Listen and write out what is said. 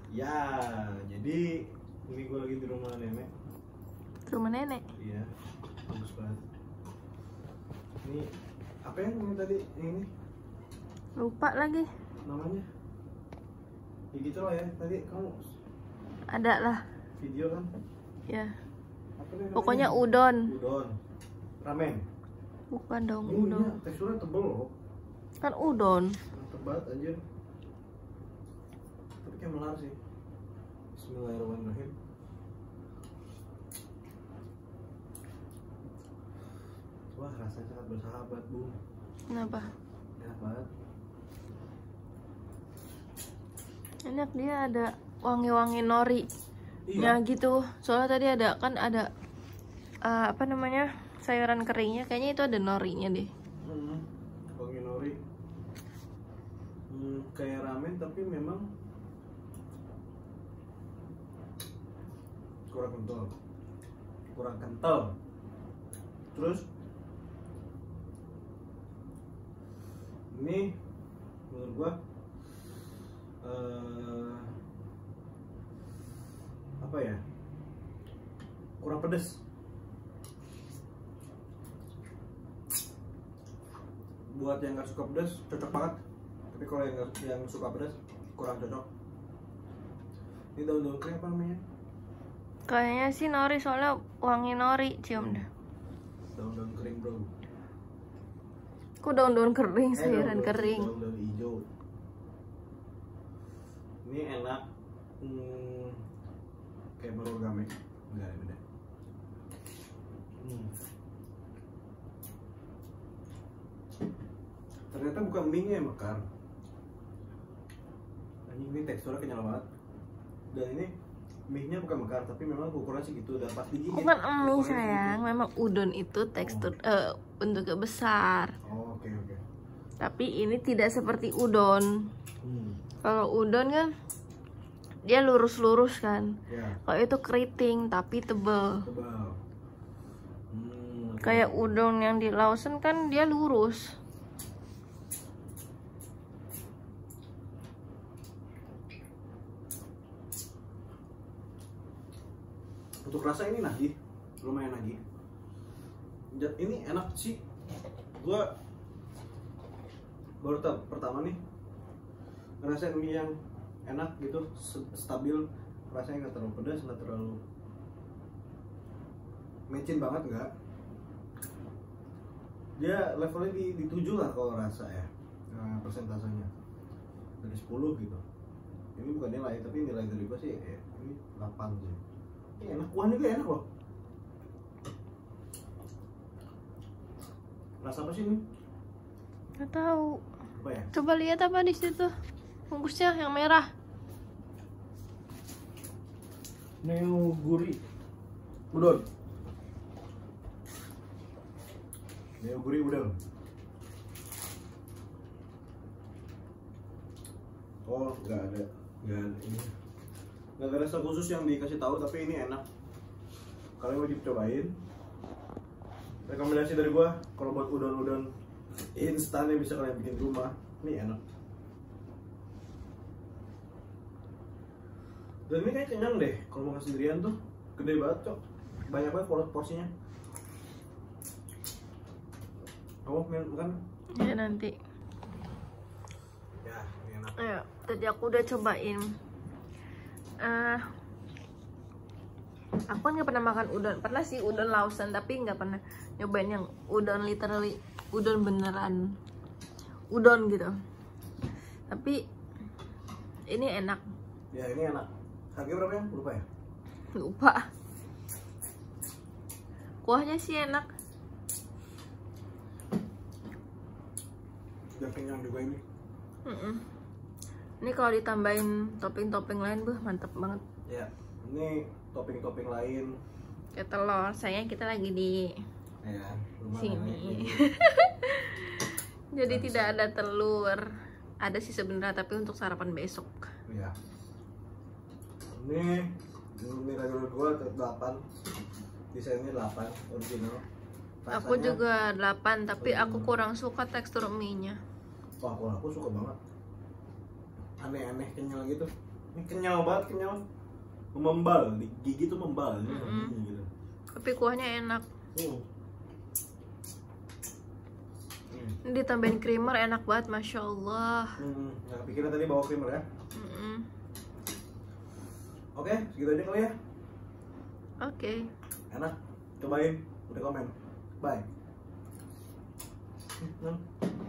Ya, jadi ini gue lagi di rumah nenek. Rumah nenek? Iya, bagus banget. Ini apa yang ini tadi? Ini Lupa lagi. namanya? Ya gitu lah ya. Tadi kamu Ada lah. video kan? Ya. Apa nih namanya? Pokoknya udon. Udon. Ramen. Bukan dong Ini udon. teksturnya tebel loh. Kan udon. Mantep banget anjir. Tapi kayak melar sih. Bismillahirrahmanirrahim. Wah, rasanya sangat bersahabat, Bu. Kenapa? Enak banget. Enak, dia ada wangi-wangi nori. Ya gitu. Soalnya tadi ada apa namanya? Sayuran keringnya. Kayaknya itu ada norinya deh. Wangi nori. Kayak ramen tapi memang kurang kental. Kurang kental. Terus ini menurut gua apa ya, kurang pedes. Buat yang nggak suka pedas cocok banget, tapi kalau yang suka pedas kurang cocok. Ini daun-daun kering apa namanya? Kayaknya sih nori, soalnya wangi nori, cium dah. Daun-daun kering, bro. Kok daun-daun kering, sayuran daun-daun- kering. daun-daun hijau. Ini enak. Kayak merogame. Enggak, beda. Ternyata bukan mie yang mekar. Ini teksturnya kenyal banget. Dan ini mie-nya bukan mekar, tapi memang ukurannya segitu dan pas digigit. Bukan mie ukurannya sayang, memang udon itu tekstur bentuknya besar. Oh, oke. Tapi ini tidak seperti udon. Kalau udon kan dia lurus-lurus kan. Ya, Kalau itu keriting tapi tebel. tebal. Kayak udon yang di Lawson kan dia lurus. Untuk rasa ini nagih, lumayan nagih. Ini enak sih. Gua baru pertama nih ngerasain mie yang enak gitu, stabil. Rasanya nggak terlalu pedas, nggak terlalu mecin banget, nggak. Dia levelnya di 7 lah kalau rasa ya, persentasenya dari 10 gitu. Ini bukan nilai, tapi nilai dari gua sih ini 8 sih. Ini enak, kuahnya juga enak loh. Rasa apa sih ini? Nggak tahu. Apa ya? Coba lihat apa di situ. Bungkusnya yang merah. Neoguri udon. Neoguri udon. Oh, nggak ada ini. Nggak ada rasa khusus yang dikasih tahu, tapi ini enak. Kalian wajib cobain. Rekomendasi dari gua kalau buat udon-udon instan yang bisa kalian bikin di rumah, ini enak. Dan ini kayak kenyang deh kalau makan sendirian tuh, gede banget cok, banyak banget porsinya. Kamu makan? Ya nanti. Ya, ini enak. Ayo, tadi aku udah cobain. Aku kan nggak pernah makan udon. Pernah sih udon Lawson, tapi nggak pernah nyobain yang udon literally udon beneran udon gitu. Tapi ini enak. Ya, ini enak. Harga berapa ya? Lupa ya? Lupa. Kuahnya sih enak. Udah kenyang juga ini. Ini kalau ditambahin topping-topping lain, mantep banget. Ya, ini topping-topping lain. Kayak telur. Sayang kita lagi di Ya, sini. Jadi tidak ada telur. Ada sih sebenarnya, tapi untuk sarapan besok. Ya. Ini nilai menurut gua 8. Desainnya 8 original. Aku juga 8, tapi aku kurang suka tekstur mie-nya. Wah, kalau aku suka banget. Aneh-aneh kenyal gitu. Ini kenyal banget, kenyal. Membal, di gigi tuh membal gitu. Tapi kuahnya enak. Ini ditambahin creamer enak banget, masya Allah. Nah, pikirnya tadi bawa creamer ya. Oke, segitu aja kali ya. Oke. Enak, cobain, udah komen. Bye.